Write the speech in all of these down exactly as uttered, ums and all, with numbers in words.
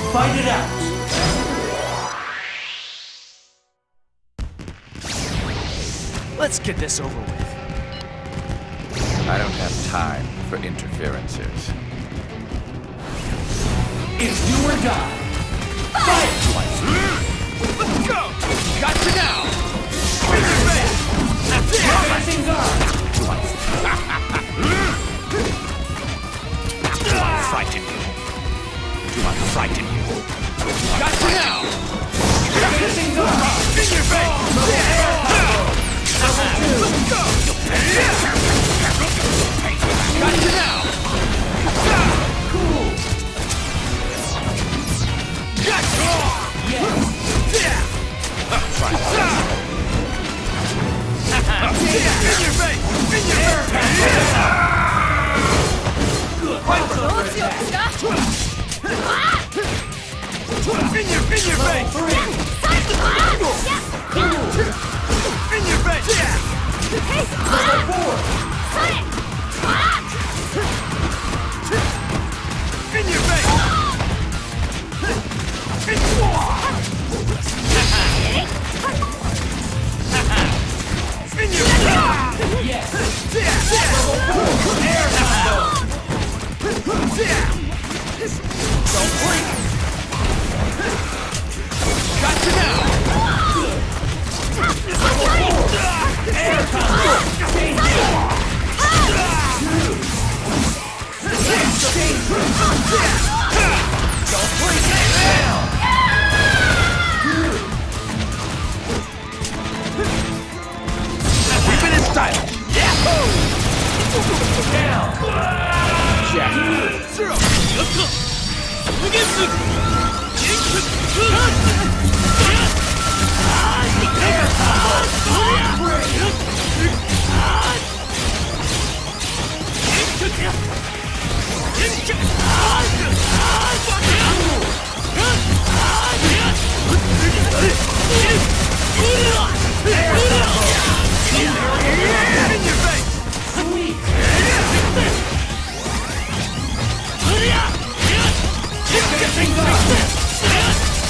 Fight it out! Let's get this over with. I don't have time for interferences. It's do or die! Fight! Let's go! Got you now! Spin your face! That's it! Advancing guard! Do I frighten you? Do I frighten you? Got you now! Advancing guard! Spin your face! Let's go! Got you now! Cool! Got you! Yes! Try it. Spin your face! Spin your face! Good! Fight for the Spin your, spin your face! three! Spin your face! Level four! Spin your face! Spin Spin your face! Yes! Level four! Air combo! Don't blink! Got you now! Level four! Air combo! Change! Change! Don't blink! Down! Keep it in style! Yahoo! Down! Jack! Zero! Let's go! Ugetsu! Air combo! In your face! Sweet! Advancing guard!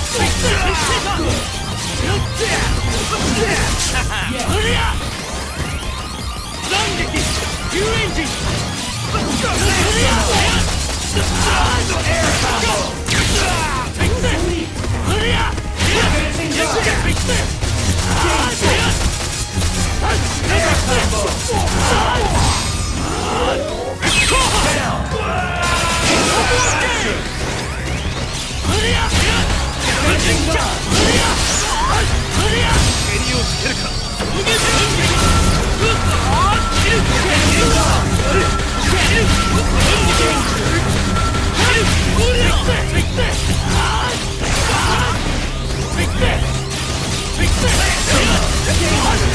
Air combo! Sweet! Advancing guard! Air combo! Down! Advancing guard! Take this!